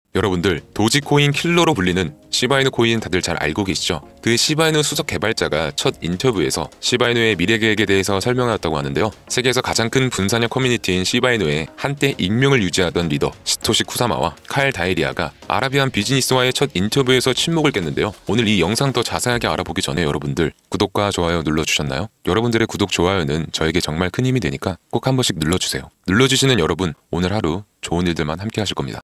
여러분들, 도지코인 킬러로 불리는 시바이누 코인 다들 잘 알고 계시죠? 그 시바이누 수석 개발자가 첫 인터뷰에서 시바이누의 미래 계획에 대해서 설명하였다고 하는데요. 세계에서 가장 큰 분산형 커뮤니티인 시바이누의 한때 익명을 유지하던 리더 시토시 쿠사마와 칼 다이리아가 아라비안 비즈니스와의 첫 인터뷰에서 침묵을 깼는데요. 오늘 이 영상 더 자세하게 알아보기 전에 여러분들 구독과 좋아요 눌러주셨나요? 여러분들의 구독, 좋아요는 저에게 정말 큰 힘이 되니까 꼭 한 번씩 눌러주세요. 눌러주시는 여러분, 오늘 하루 좋은 일들만 함께 하실 겁니다.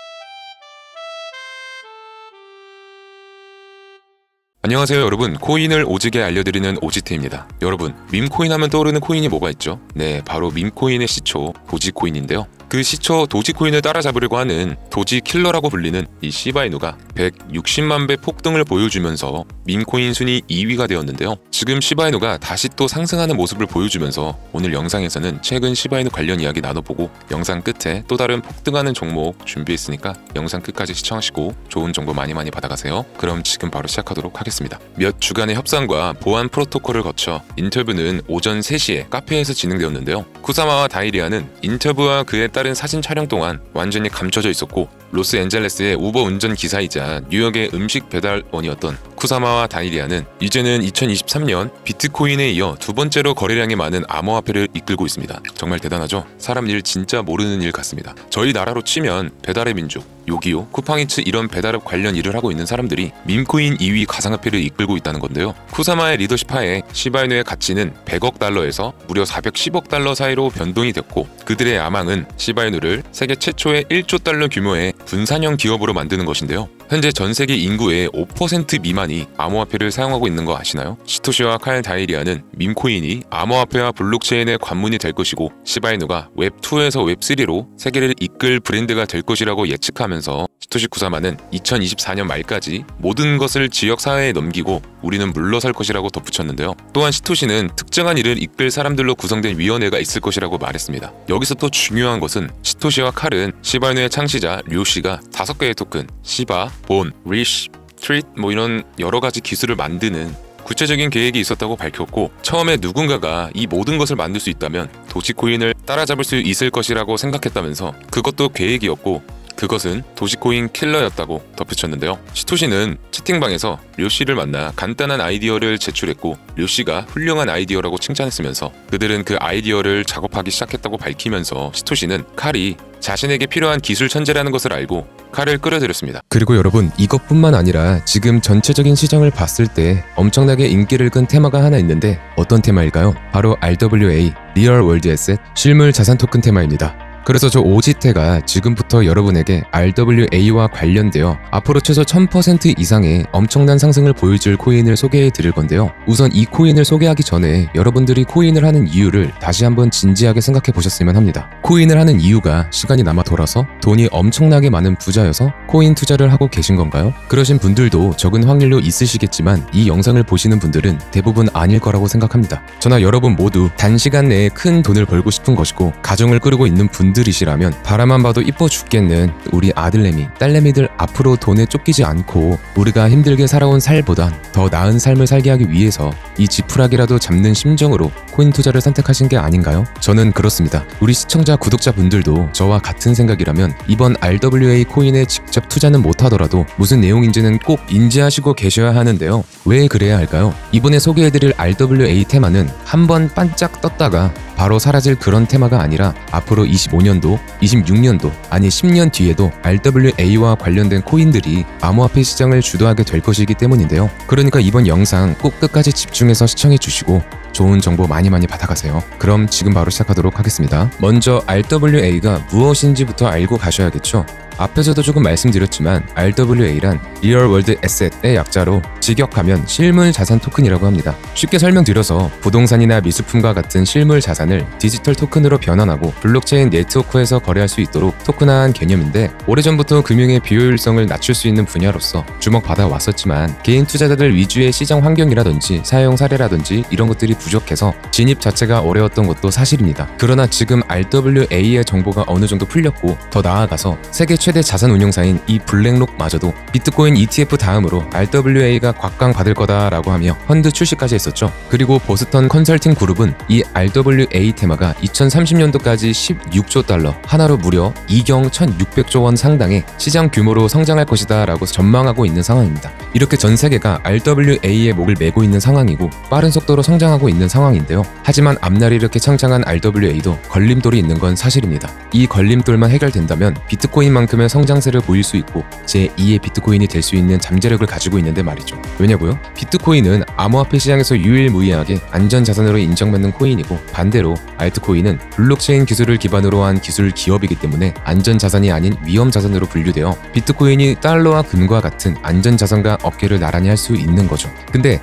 안녕하세요 여러분, 코인을 오지게 알려드리는 오지태입니다. 여러분, 밈코인 하면 떠오르는 코인이 뭐가 있죠? 네, 바로 밈코인의 시초 도지코인인데요. 그 시초 도지코인을 따라잡으려고 하는 도지킬러라고 불리는 이 시바이누가 160만 배 폭등을 보여주면서 밈코인 순위 2위가 되었는데요. 지금 시바이누가 다시 또 상승하는 모습을 보여주면서 오늘 영상에서는 최근 시바이누 관련 이야기 나눠보고 영상 끝에 또 다른 폭등하는 종목 준비했으니까 영상 끝까지 시청하시고 좋은 정보 많이 받아가세요. 그럼 지금 바로 시작하도록 하겠습니다. 몇 주간의 협상과 보안 프로토콜을 거쳐 인터뷰는 오전 3시에 카페에서 진행되었는데요. 쿠사마와 다이리아는 인터뷰와 그에 따른 사진 촬영 동안 완전히 감춰져 있었고, 로스앤젤레스의 우버 운전 기사이자 뉴욕의 음식 배달원이었던 쿠사마와 다이리아는 이제는 2023년 비트코인에 이어 두 번째로 거래량이 많은 암호화폐를 이끌고 있습니다. 정말 대단하죠? 사람 일 진짜 모르는 일 같습니다. 저희 나라로 치면 배달의 민족, 요기요, 쿠팡이츠 이런 배달업 관련 일을 하고 있는 사람들이 밈코인 2위 가상화폐를 이끌고 있다는 건데요. 쿠사마의 리더십 하에 시바이누의 가치는 100억 달러에서 무려 410억 달러 사이로 변동이 됐고, 그들의 야망은 시바이누를 세계 최초의 1조 달러 규모의 분산형 기업으로 만드는 것인데요. 현재 전 세계 인구의 5% 미만이 암호화폐를 사용하고 있는 거 아시나요? 시토시와 칼 다이리아는 밈코인이 암호화폐와 블록체인의 관문이 될 것이고, 시바이누가 웹2에서 웹3로 세계를 이끌 브랜드가 될 것이라고 예측하면서 시토시 쿠사마는 2024년 말까지 모든 것을 지역사회에 넘기고 우리는 물러설 것이라고 덧붙였는데요. 또한 시토시는 특정한 일을 이끌 사람들로 구성된 위원회가 있을 것이라고 말했습니다. 여기서 또 중요한 것은 시토시와 칼은 시바이누의 창시자 류씨가 5개의 토큰, 시바, 본, 리쉬, 트릿 이런 여러가지 기술을 만드는 구체적인 계획이 있었다고 밝혔고, 처음에 누군가가 이 모든 것을 만들 수 있다면 도지코인을 따라잡을 수 있을 것이라고 생각했다면서 그것도 계획이었고 그것은 도지코인 킬러였다고 덧붙였는데요. 시토시는 채팅방에서 류씨를 만나 간단한 아이디어를 제출했고, 류씨가 훌륭한 아이디어라고 칭찬했으면서 그들은 그 아이디어를 작업하기 시작했다고 밝히면서 시토시는 칼이 자신에게 필요한 기술 천재라는 것을 알고 칼을 끌어들였습니다. 그리고 여러분, 이것뿐만 아니라 지금 전체적인 시장을 봤을 때 엄청나게 인기를 끈 테마가 하나 있는데 어떤 테마일까요? 바로 RWA, 리얼 월드 에셋, 실물 자산 토큰 테마입니다. 그래서 저 오지태가 지금부터 여러분에게 RWA와 관련되어 앞으로 최소 1000% 이상의 엄청난 상승을 보여줄 코인을 소개해 드릴 건데요. 우선 이 코인을 소개하기 전에 여러분들이 코인을 하는 이유를 다시 한번 진지하게 생각해 보셨으면 합니다. 코인을 하는 이유가 시간이 남아 돌아서 돈이 엄청나게 많은 부자여서 코인 투자를 하고 계신 건가요? 그러신 분들도 적은 확률로 있으시겠지만 이 영상을 보시는 분들은 대부분 아닐 거라고 생각합니다. 저나 여러분 모두 단시간 내에 큰 돈을 벌고 싶은 것이고 가정을 꾸리고 있는 분들이시라면 바라만 봐도 이뻐 죽겠는 우리 아들내미, 딸내미들 앞으로 돈에 쫓기지 않고 우리가 힘들게 살아온 살보단 더 나은 삶을 살게 하기 위해서 이 지푸라기라도 잡는 심정으로 코인 투자를 선택하신 게 아닌가요? 저는 그렇습니다. 우리 시청자, 구독자분들도 저와 같은 생각이라면 이번 RWA 코인에 직접 투자는 못하더라도 무슨 내용인지는 꼭 인지하시고 계셔야 하는데요. 왜 그래야 할까요? 이번에 소개해드릴 RWA 테마는 한번 반짝 떴다가 바로 사라질 그런 테마가 아니라 앞으로 25년도, 26년도, 아니 10년 뒤에도 RWA와 관련된 코인들이 암호화폐 시장을 주도하게 될 것이기 때문인데요. 그러니까 이번 영상 꼭 끝까지 집중해서 시청해 주시고 좋은 정보 많이 받아가세요. 그럼 지금 바로 시작하도록 하겠습니다. 먼저 RWA가 무엇인지부터 알고 가셔야겠죠. 앞에서도 조금 말씀드렸지만 RWA란 리얼 월드 에셋의 약자로 직역하면 실물 자산 토큰이라고 합니다. 쉽게 설명드려서 부동산이나 미술품과 같은 실물 자산을 디지털 토큰으로 변환하고 블록체인 네트워크에서 거래할 수 있도록 토큰화한 개념인데, 오래전부터 금융의 비효율성을 낮출 수 있는 분야로서 주목받아 왔었지만 개인 투자자들 위주의 시장 환경이라든지 사용 사례라든지 이런 것들이 부족해서 진입 자체가 어려웠던 것도 사실입니다. 그러나 지금 RWA의 정보가 어느 정도 풀렸고 더 나아가서 세계 최대 최대 자산 운용사인 이 블랙록마저도 비트코인 ETF 다음으로 RWA가 곽강받을 거다라고 하며 펀드 출시까지 했었죠. 그리고 보스턴 컨설팅 그룹은 이 RWA 테마가 2030년도까지 16조 달러, 하나로 무려 2경 1600조 원 상당의 시장 규모로 성장할 것이다 라고 전망하고 있는 상황입니다. 이렇게 전 세계가 RWA의 목을 메고 있는 상황이고 빠른 속도로 성장하고 있는 상황인데요. 하지만 앞날이 이렇게 창창한 RWA도 걸림돌이 있는 건 사실입니다. 이 걸림돌만 해결된다면 비트코인만큼의 성장세를 보일 수 있고 제2의 비트코인이 될 수 있는 잠재력을 가지고 있는데 말이죠. 왜냐고요? 비트코인은 암호화폐 시장에서 유일무이하게 안전자산으로 인정받는 코인이고 반대로 알트코인은 블록체인 기술을 기반으로 한 기술 기업이기 때문에 안전자산이 아닌 위험자산으로 분류되어 비트코인이 달러와 금과 같은 안전자산과 어깨를 나란히 할 수 있는 거죠. 근데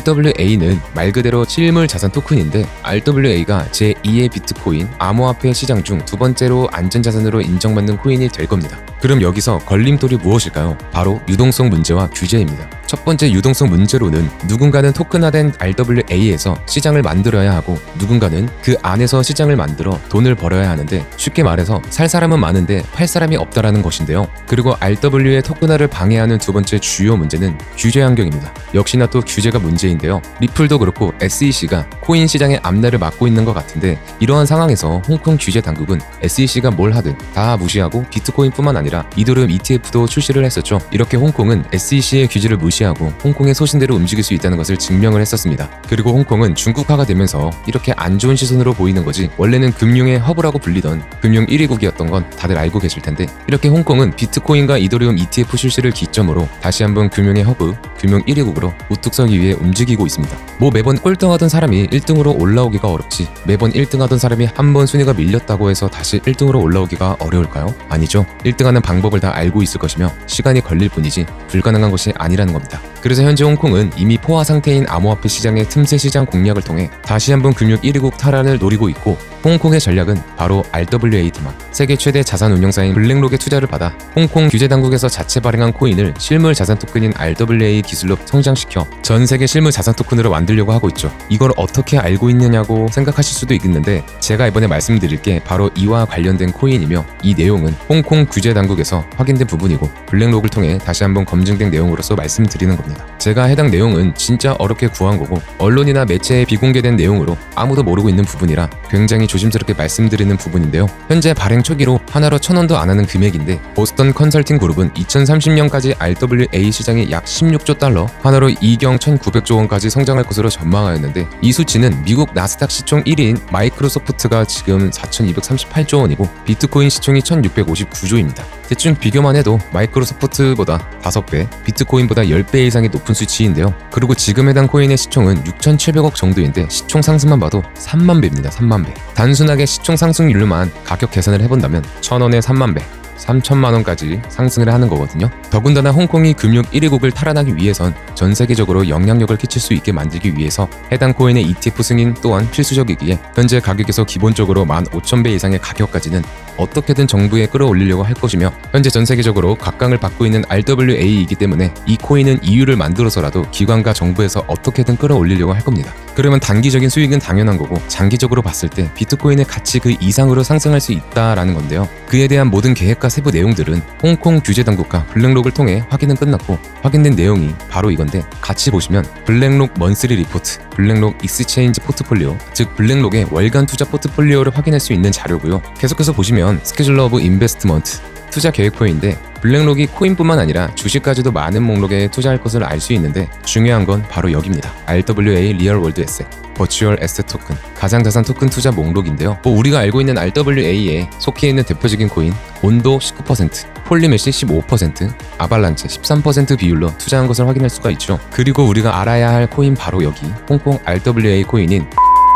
RWA는 말 그대로 실물 자산 토큰인데 RWA가 제2의 비트코인 암호화폐 시장 중 두 번째로 안전자산으로 인정받는 코인이 될 겁니다. 그럼 여기서 걸림돌이 무엇일까요? 바로 유동성 문제와 규제입니다. 첫 번째 유동성 문제로는 누군가는 토큰화된 RWA에서 시장을 만들어야 하고 누군가는 그 안에서 시장을 만들어 돈을 벌어야 하는데 쉽게 말해서 살 사람은 많은데 팔 사람이 없다라는 것인데요. 그리고 RWA 토큰화를 방해하는 두 번째 주요 문제는 규제 환경입니다. 역시나 또 규제가 문제인데요. 리플도 그렇고 SEC가 코인 시장의 앞날을 막고 있는 것 같은데 이러한 상황에서 홍콩 규제 당국은 SEC가 뭘 하든 다 무시하고 비트코인뿐만 아니라 이더리움 ETF도 출시를 했었죠. 이렇게 홍콩은 SEC의 규제를 무시하고 홍콩의 소신대로 움직일 수 있다는 것을 증명을 했었습니다. 그리고 홍콩은 중국화가 되면서 이렇게 안 좋은 시선으로 보이는 거지 원래는 금융의 허브라고 불리던 금융 1위국이었던 건 다들 알고 계실 텐데 이렇게 홍콩은 비트코인과 이더리움 ETF 출시를 기점으로 다시 한번 금융의 허브, 금융 1위국으로 우뚝 서기 위해 움직이고 있습니다. 뭐 매번 꼴등하던 사람이 1등으로 올라오기가 어렵지 매번 1등하던 사람이 한 번 순위가 밀렸다고 해서 다시 1등으로 올라오기가 어려울까요? 아니죠. 1등하는 방법을 다 알고 있을 것이며 시간이 걸릴 뿐이지 불가능한 것이 아니라는 겁니다. 그래서 현재 홍콩은 이미 포화 상태인 암호화폐 시장의 틈새 시장 공략을 통해 다시 한번 금융 1위국 탈환을 노리고 있고 홍콩의 전략은 바로 RWA 테마, 세계 최대 자산 운용사인 블랙록의 투자를 받아 홍콩 규제 당국에서 자체 발행한 코인을 실물 자산 토큰인 RWA 기술로 성장시켜 전 세계 실물 자산 토큰으로 만들려고 하고 있죠. 이걸 어떻게 알고 있느냐고 생각하실 수도 있겠는데 제가 이번에 말씀드릴 게 바로 이와 관련된 코인이며 이 내용은 홍콩 규제 당국에서 확인된 부분이고 블랙록을 통해 다시 한번 검증된 내용으로서 말씀드리는 겁니다. 제가 해당 내용은 진짜 어렵게 구한 거고 언론이나 매체에 비공개된 내용으로 아무도 모르고 있는 부분이라 굉장히 조심스럽게 말씀드리는 부분인데요. 현재 발행 초기로 하나로 1,000원도 안 하는 금액인데 보스턴 컨설팅 그룹은 2030년까지 RWA 시장이 약 16조 달러, 하나로 2경 1,900조 원까지 성장할 것으로 전망하였는데 이 수치는 미국 나스닥 시총 1위인 마이크로소프트가 지금 4,238조 원이고 비트코인 시총이 1,659조입니다. 대충 비교만 해도 마이크로소프트보다 5배, 비트코인보다 10배 이상이 높은 수치인데요. 그리고 지금 해당 코인의 시총은 6,700억 정도인데 시총 상승만 봐도 3만 배입니다. 3만 배. 단순하게 시총 상승률로만 가격 계산을 해본다면 1,000원에 3만 배, 3천만 원까지 상승을 하는 거거든요. 더군다나 홍콩이 금융 1위국을 탈환하기 위해선 전 세계적으로 영향력을 끼칠 수 있게 만들기 위해서 해당 코인의 ETF 승인 또한 필수적이기에 현재 가격에서 기본적으로 15,000배 이상의 가격까지는 어떻게든 정부에 끌어올리려고 할 것이며 현재 전 세계적으로 각광을 받고 있는 RWA이기 때문에 이 코인은 이유를 만들어서라도 기관과 정부에서 어떻게든 끌어올리려고 할 겁니다. 그러면 단기적인 수익은 당연한 거고 장기적으로 봤을 때 비트코인의 가치 그 이상으로 상승할 수 있다라는 건데요. 그에 대한 모든 계획과 세부 내용들은 홍콩 규제 당국과 블랙록을 통해 확인은 끝났고 확인된 내용이 바로 이건데 같이 보시면 블랙록 먼스리 리포트, 블랙록 익스체인지 포트폴리오, 즉 블랙록의 월간 투자 포트폴리오를 확인할 수 있는 자료고요. 계속해서 보시면 스케줄러 오브 인베스트먼트 투자 계획표인데 블랙록이 코인뿐만 아니라 주식까지도 많은 목록에 투자할 것을 알 수 있는데 중요한 건 바로 여기입니다. RWA 리얼 월드 에셋, 버추얼 에셋 토큰, 가상자산 토큰 투자 목록인데요. 우리가 알고 있는 RWA에 속해 있는 대표적인 코인 온도 19%, 폴리메시 15%, 아발란체 13% 비율로 투자한 것을 확인할 수가 있죠. 그리고 우리가 알아야 할 코인 바로 여기 홍콩 RWA 코인인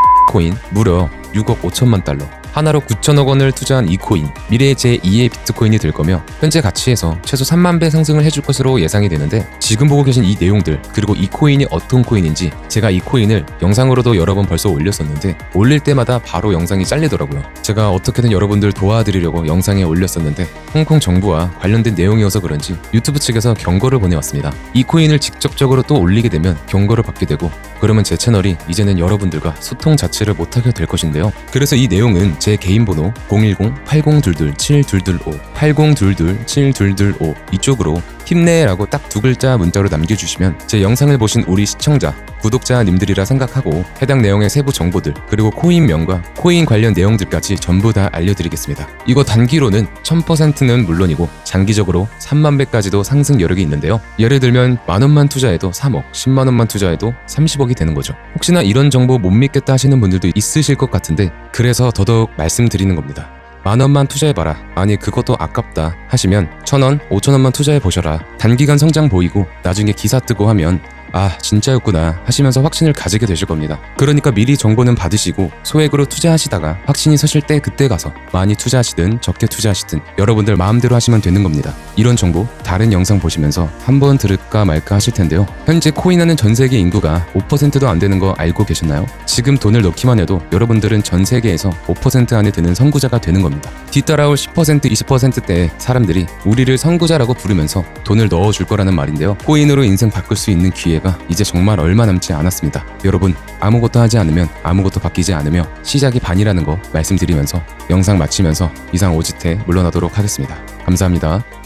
코인 무려 6억 5천만 달러, 하나로 9천억 원을 투자한 이 코인, 미래의 제2의 비트코인이 될 거며 현재 가치에서 최소 3만 배 상승을 해줄 것으로 예상이 되는데 지금 보고 계신 이 내용들 그리고 이 코인이 어떤 코인인지 제가 이 코인을 영상으로도 여러 번 벌써 올렸었는데 올릴 때마다 바로 영상이 잘리더라고요. 제가 어떻게든 여러분들 도와드리려고 영상에 올렸었는데 홍콩 정부와 관련된 내용이어서 그런지 유튜브 측에서 경고를 보내왔습니다. 이 코인을 직접적으로 또 올리게 되면 경고를 받게 되고 그러면 제 채널이 이제는 여러분들과 소통 자체를 못하게 될 것인데요. 그래서 이 내용은 제 개인 번호 010-8022-7225 8022-7225 이쪽으로 힘내라고 딱 두 글자 문자로 남겨주시면 제 영상을 보신 우리 시청자, 구독자님들이라 생각하고 해당 내용의 세부 정보들 그리고 코인명과 코인 관련 내용들까지 전부 다 알려드리겠습니다. 이거 단기로는 1000%는 물론이고 장기적으로 3만 배까지도 상승 여력이 있는데요. 예를 들면 만원만 투자해도 3억, 10만원만 투자해도 30억이 되는 거죠. 혹시나 이런 정보 못 믿겠다 하시는 분들도 있으실 것 같은데 그래서 더더욱 말씀드리는 겁니다. 만원만 투자해봐라. 아니 그것도 아깝다 하시면 1000원, 5000원만 투자해보셔라. 단기간 성장 보이고 나중에 기사 뜨고 하면 아 진짜였구나 하시면서 확신을 가지게 되실 겁니다. 그러니까 미리 정보는 받으시고 소액으로 투자하시다가 확신이 서실 때 그때 가서 많이 투자하시든 적게 투자하시든 여러분들 마음대로 하시면 되는 겁니다. 이런 정보 다른 영상 보시면서 한번 들을까 말까 하실 텐데요. 현재 코인하는 전 세계 인구가 5%도 안 되는 거 알고 계셨나요? 지금 돈을 넣기만 해도 여러분들은 전 세계에서 5% 안에 드는 선구자가 되는 겁니다. 뒤따라올 10%, 20%대의 사람들이 우리를 선구자라고 부르면서 돈을 넣어줄 거라는 말인데요. 코인으로 인생 바꿀 수 있는 기회가 이제 정말 얼마 남지 않았습니다. 여러분 아무것도 하지 않으면 아무것도 바뀌지 않으며 시작이 반이라는 거 말씀드리면서 영상 마치면서 이상 오지태 물러나도록 하겠습니다. 감사합니다.